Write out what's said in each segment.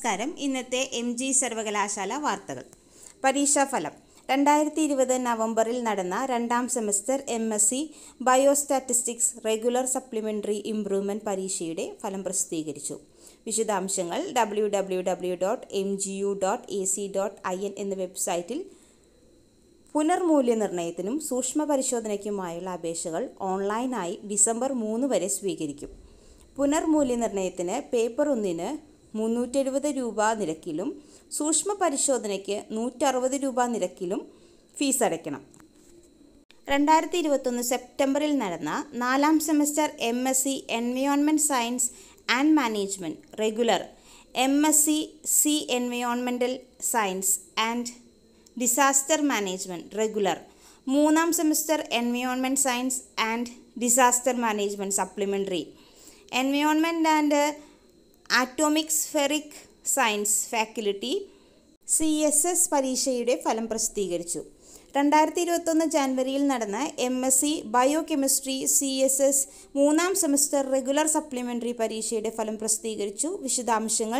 നമസ്കാരം. ഇന്നത്തെ MG സർവകലാശാല വാർത്തകൾ. പരീക്ഷാഫലം. 2020 നവംബറിൽ നടന്ന രണ്ടാം semester MSc biostatistics regular supplementary improvement പരീക്ഷയുടെ ഫലം പ്രസിദ്ധീകരിച്ചു. വിശദാംശങ്ങൾ www.mgu.ac.in എന്ന വെബ്സൈറ്റിൽ. പുനർമൂല്യനിർണ്ണയത്തിനും സൂക്ഷ്മ പരിശോധനയ്ക്കുമായുള്ള അപേക്ഷകൾ ഓൺലൈനായി ഡിസംബർ 3 വരെ സ്വീകരിക്കും. പുനർമൂല്യനിർണ്ണയത്തിന് പേപ്പർ 1-ന് 370 രൂപ നിരക്കിലും സൂക്ഷ്മ പരിശോധനയ്ക്ക് 160 രൂപ നിരക്കിലും ഫീസ് അടയ്ക്കണം. 2021 സെപ്റ്റംബറിൽ നടന്ന നാലാം semester MSc environment science and management regular, MSc C എൻവയോൺമെൻ്റൽ science and disaster management regular, മൂന്നാം semester environment science and disaster management supplementary, environment and atmospheric science faculty CSS പരീക്ഷയുടെ ഫലം പ്രസിദ്ധീകരിച്ചു. 2021 ജാനുവരിയിൽ നടന്ന MSc ബയോകെമിസ്ട്രി CSS മൂന്നാം സെമസ്റ്റർ റെഗുലർ സപ്ലിമെൻ്ററി പരീക്ഷയുടെ ഫലം പ്രസിദ്ധീകരിച്ചു. വിശദാംശങ്ങൾ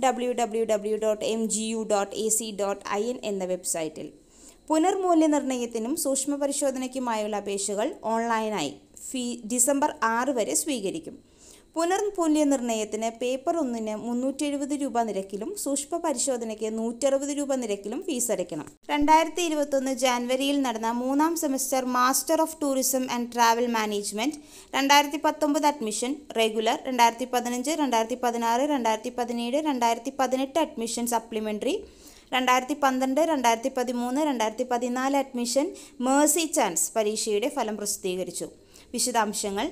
www.mgu.ac.in എന്ന വെബ്സൈറ്റിൽ. പുനർമൂല്യനിർണ്ണയത്തിനും സൂക്ഷ്മ പരിശോധനയ്ക്കുമായുള്ള അപേക്ഷകൾ ഓൺലൈനായി ഡിസംബർ 6 വരെ സ്വീകരിക്കും. പുനർമൂല്യനിർണ്ണയത്തിന് പേപ്പർ 1-ന് 370 രൂപ നിരക്കിലും സൂക്ഷ്മ പരിശോധനയ്ക്ക് 160 രൂപ നിരക്കിലും ഫീസ് അടയ്ക്കണം. 2021 ജാനുവരിയിൽ നടന്ന മൂന്നാം semester master of tourism and travel management 2019 admission regular, 2015, 2016, 2017, 2018 admission supplementary, 2012, 2013, 2014 admission mercy chance പരീക്ഷയുടെ ഫലം പ്രസിദ്ധീകരിച്ചു. വിശദാംശങ്ങൾ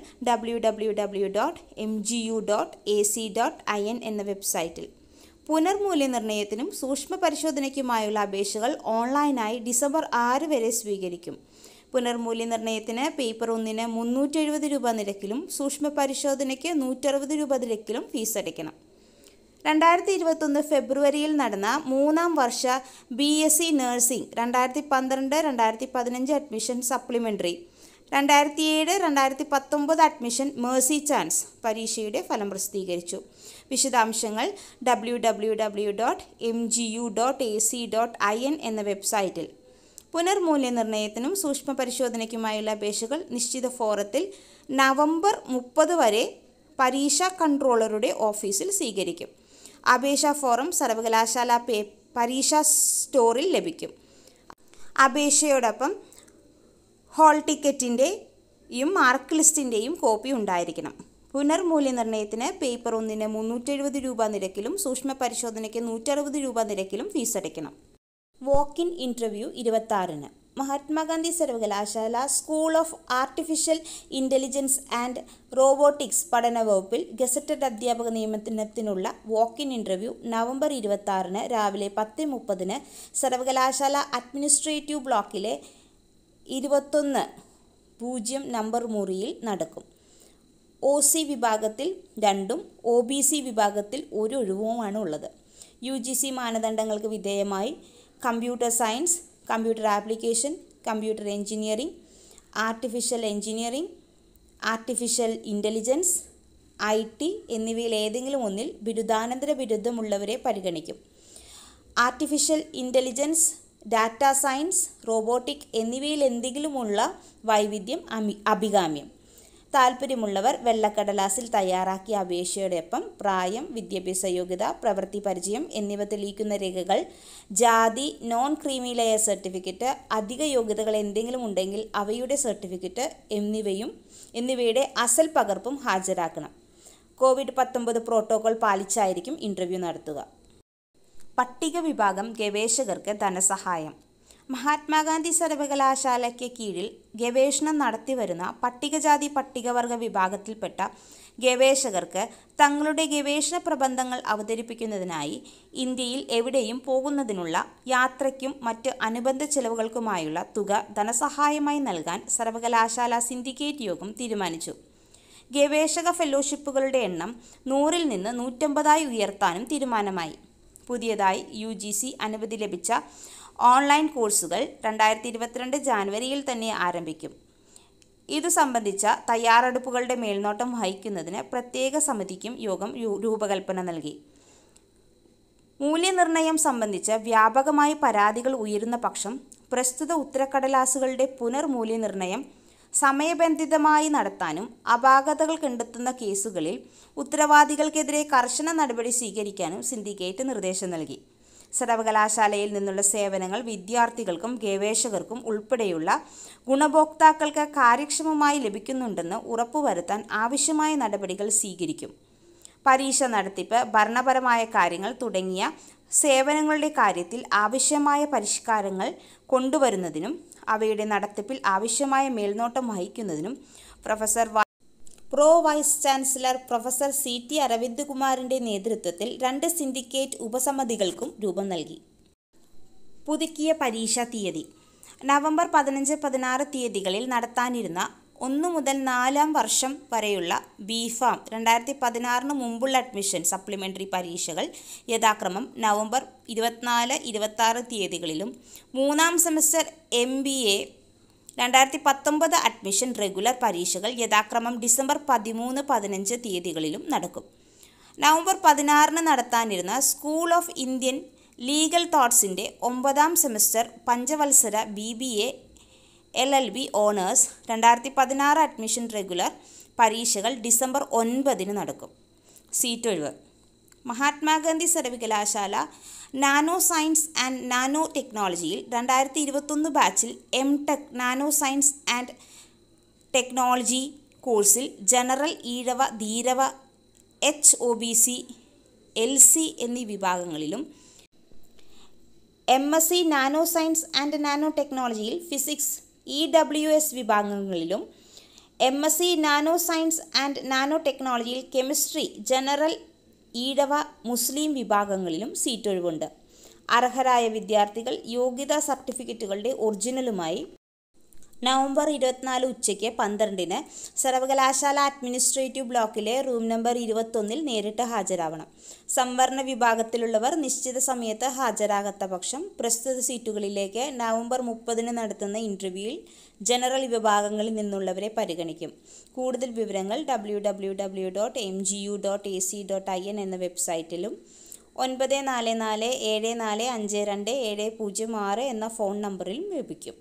www.mgu.ac.in എന്ന വെബ്സൈറ്റിൽ. പുനർമൂല്യനിർണ്ണയത്തിനും സൂക്ഷ്മ പരിശോധനയ്ക്കുമായുള്ള അപേക്ഷകൾ ഓൺലൈനായി ഡിസംബർ 6 വരെ സ്വീകരിക്കും. പുനർമൂല്യനിർണ്ണയത്തിന് പേപ്പർ 1-ന് 370 രൂപ നിരക്കിലും സൂക്ഷ്മ പരിശോധനയ്ക്ക് 160 രൂപ നിരക്കിലും ഫീസ് അടയ്ക്കണം. 2021 ഫെബ്രുവരിയിൽ നടന്ന മൂന്നാം വർഷ BSc nursing 2012, 2015 admission supplementary, 2007, 2019 admission mercy chance പരീക്ഷയുടെ ഫലം പ്രസിദ്ധീകരിച്ചു. വിശദാംശങ്ങൾ www.mgu.ac.in എന്ന വെബ്സൈറ്റിൽ. പുനർമൂല്യനിർണ്ണയത്തിനും സൂക്ഷ്മ പരിശോധനയ്ക്കുമായുള്ള അപേക്ഷകൾ നിശ്ചിത ഫോറത്തിൽ നവംബർ 30 വരെ പരീക്ഷാ കൺട്രോളറുടെ ഓഫീസിൽ സ്വീകരിക്കും. അപേക്ഷാ ഫോറം സർവകലാശാല പരീക്ഷാ സ്റ്റോറിൽ ലഭിക്കും. അപേക്ഷയോടൊപ്പം ഹോൾ ടിക്കറ്റിൻ്റെയും മാർക്ക് ലിസ്റ്റിൻ്റെയും കോപ്പി ഉണ്ടായിരിക്കണം. പുനർമൂല്യനിർണ്ണയത്തിന് പേപ്പർ 1-ന് 370 രൂപ നിരക്കിലും സൂക്ഷ്മ പരിശോധനയ്ക്ക് 160 രൂപ നിരക്കിലും ഫീസ് അടയ്ക്കണം. വാക്ക് ഇൻ ഇൻ്റർവ്യൂ 26-ന്. മഹാത്മാഗാന്ധി സർവകലാശാല school of artificial intelligence and robotics പഠന വകുപ്പിൽ ഗസറ്റഡ് അധ്യാപക നിയമനത്തിനുള്ള വാക്ക് ഇൻ ഇൻ്റർവ്യൂ നവംബർ 26-ന് രാവിലെ 10:30-ന് സർവകലാശാല അഡ്മിനിസ്ട്രേറ്റീവ് ബ്ലോക്കിലെ 21-0 നമ്പർ മുറിയിൽ നടക്കും. OC വിഭാഗത്തിൽ 2-ഉം OBC വിഭാഗത്തിൽ 1 ഒഴിവുമാണ് ഉള്ളത്. UGC മാനദണ്ഡങ്ങൾക്ക് വിധേയമായി computer science, computer application, computer engineering, artificial engineering, artificial intelligence, IT എന്നിവയിൽ ഏതെങ്കിലും ഒന്നിൽ ബിരുദാനന്തര ബിരുദമുള്ളവരെ പരിഗണിക്കും. Artificial intelligence, data science, robotic എന്നിവയിൽ എന്തെങ്കിലുമുള്ള വൈവിധ്യം അഭികാമ്യം. താൽപ്പര്യമുള്ളവർ വെള്ളക്കടലാസിൽ തയ്യാറാക്കിയ അപേക്ഷയോടൊപ്പം പ്രായം, വിദ്യാഭ്യാസ യോഗ്യത, പ്രവൃത്തി പരിചയം എന്നിവ തെളിയിക്കുന്ന രേഖകൾ, ജാതി, നോൺ ക്രീമി ലെയർ സർട്ടിഫിക്കറ്റ്, അധിക യോഗ്യതകൾ എന്തെങ്കിലും ഉണ്ടെങ്കിൽ അവയുടെ സർട്ടിഫിക്കറ്റ് എന്നിവയുടെ അസൽ പകർപ്പും ഹാജരാക്കണം. COVID-19 പ്രോട്ടോകോൾ പാലിച്ചായിരിക്കും ഇൻ്റർവ്യൂ നടത്തുക. പട്ടിക വിഭാഗം ഗവേഷകർക്ക് ധനസഹായം. മഹാത്മാഗാന്ധി സർവകലാശാലയ്ക്ക് കീഴിൽ ഗവേഷണം നടത്തിവരുന്ന പട്ടികജാതി പട്ടികവർഗ വിഭാഗത്തിൽപ്പെട്ട ഗവേഷകർക്ക് തങ്ങളുടെ ഗവേഷണ പ്രബന്ധങ്ങൾ അവതരിപ്പിക്കുന്നതിനായി ഇന്ത്യയിൽ എവിടെയും പോകുന്നതിനുള്ള യാത്രയ്ക്കും മറ്റ് അനുബന്ധ ചെലവുകൾക്കുമായുള്ള തുക ധനസഹായമായി നൽകാൻ സർവകലാശാല സിൻഡിക്കേറ്റ് യോഗം തീരുമാനിച്ചു. ഗവേഷക ഫെലോഷിപ്പുകളുടെ എണ്ണം 100-ൽ നിന്ന് 150-ആയി ഉയർത്താനും തീരുമാനമായി. പുതിയതായി UGC അനുമതി ലഭിച്ച ഓൺലൈൻ കോഴ്സുകൾ 2022 ജാനുവരിയിൽ തന്നെ ആരംഭിക്കും. ഇതു സംബന്ധിച്ച തയ്യാറെടുപ്പുകളുടെ മേൽനോട്ടം വഹിക്കുന്നതിന് പ്രത്യേക സമിതിക്കും യോഗം രൂപകൽപ്പന നൽകി. മൂല്യനിർണ്ണയം സംബന്ധിച്ച് വ്യാപകമായി പരാതികൾ ഉയരുന്ന പക്ഷം പ്രസ്തുത ഉത്തരക്കടലാസുകളുടെ പുനർമൂല്യനിർണ്ണയം സമയബന്ധിതമായി നടത്താനും അപാകതകൾ കണ്ടെത്തുന്ന കേസുകളിൽ ഉത്തരവാദികൾക്കെതിരെ കർശന നടപടി സ്വീകരിക്കാനും സിൻഡിക്കേറ്റ് നിർദ്ദേശം നൽകി. സർവകലാശാലയിൽ നിന്നുള്ള സേവനങ്ങൾ വിദ്യാർത്ഥികൾക്കും ഗവേഷകർക്കും ഉൾപ്പെടെയുള്ള ഗുണഭോക്താക്കൾക്ക് കാര്യക്ഷമമായി ലഭിക്കുന്നുണ്ടെന്ന് ഉറപ്പുവരുത്താൻ ആവശ്യമായ നടപടികൾ സ്വീകരിക്കും. പരീക്ഷ നടത്തിപ്പ്, ഭരണപരമായ കാര്യങ്ങൾ തുടങ്ങിയ സേവനങ്ങളുടെ കാര്യത്തിൽ ആവശ്യമായ പരിഷ്കാരങ്ങൾ കൊണ്ടുവരുന്നതിനും അവയുടെ നടത്തിപ്പിൽ ആവശ്യമായ മേൽനോട്ടം വഹിക്കുന്നതിനും pro vice chancellor professor CT Aravind കുമാറിൻ്റെ നേതൃത്വത്തിൽ 2 സിൻഡിക്കേറ്റ് ഉപസമിതികൾക്കും രൂപം നൽകി. പുതുക്കിയ പരീക്ഷാ തീയതി. നവംബർ 15-16 തീയതികളിൽ നടത്താനിരുന്ന 1 മുതൽ 4-ാം വർഷം വരെയുള്ള BPharm 2016 മുമ്പുള്ള അഡ്മിഷൻ സപ്ലിമെൻ്ററി പരീക്ഷകൾ യഥാക്രമം നവംബർ 24-26 തീയതികളിലും 3-ാം സെമസ്റ്റർ MBA 2019 അഡ്മിഷൻ റെഗുലർ പരീക്ഷകൾ യഥാക്രമം ഡിസംബർ 13-15 തീയതികളിലും നടക്കും. നവംബർ 16 നടത്താനിരുന്ന സ്കൂൾ ഓഫ് ഇന്ത്യൻ ലീഗൽ തോട്ട്സിൻ്റെ 9-ാം സെമസ്റ്റർ പഞ്ചവത്സര BBA LLB honours 2016 admission regular പരീക്ഷകൾ ഡിസംബർ 9 നടക്കും. സീറ്റ് ഒഴിവ്. മഹാത്മാഗാന്ധി സർവകലാശാല നാനോ സയൻസ് ആൻഡ് നാനോ ടെക്നോളജിയിൽ 2021 ബാച്ചിൽ MTech nano science and technology കോഴ്സിൽ general, Ezhava, Dheevara, HOBC, LC എന്നീ വിഭാഗങ്ങളിലും MSc nano science and nano ടെക്നോളജിയിൽ ഫിസിക്സ്, EWS വിഭാഗങ്ങളിലും MSc nano science and nano ടെക്നോളജിയിൽ കെമിസ്ട്രി, ജനറൽ, ഈഴവ, മുസ്ലിം വിഭാഗങ്ങളിലും സീറ്റ് ഒഴിവുണ്ട്. അർഹരായ വിദ്യാർത്ഥികൾ യോഗ്യതാ സർട്ടിഫിക്കറ്റുകളുടെ ഒറിജിനലുമായി നവംബർ 24 ഉച്ചയ്ക്ക് 12-ന് സർവകലാശാല അഡ്മിനിസ്ട്രേറ്റീവ് ബ്ലോക്കിലെ റൂം നമ്പർ 21-ൽ നേരിട്ട് ഹാജരാവണം. സംവരണ വിഭാഗത്തിലുള്ളവർ നിശ്ചിത സമയത്ത് ഹാജരാകാത്ത പക്ഷം പ്രസ്തുത സീറ്റുകളിലേക്ക് നവംബർ 30-ന് നടത്തുന്ന ഇൻ്റർവ്യൂവിൽ ജനറൽ വിഭാഗങ്ങളിൽ നിന്നുള്ളവരെ പരിഗണിക്കും. കൂടുതൽ വിവരങ്ങൾ www.mgu.ac.in എന്ന വെബ്സൈറ്റിലും 9447452706 എന്ന ഫോൺ നമ്പറിലും ലഭിക്കും.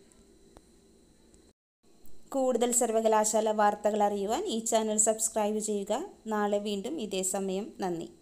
കൂടുതൽ സർവകലാശാല വാർത്തകൾ അറിയുവാൻ ഈ ചാനൽ സബ്സ്ക്രൈബ് ചെയ്യുക. നാളെ വീണ്ടും ഇതേ സമയം. നന്ദി.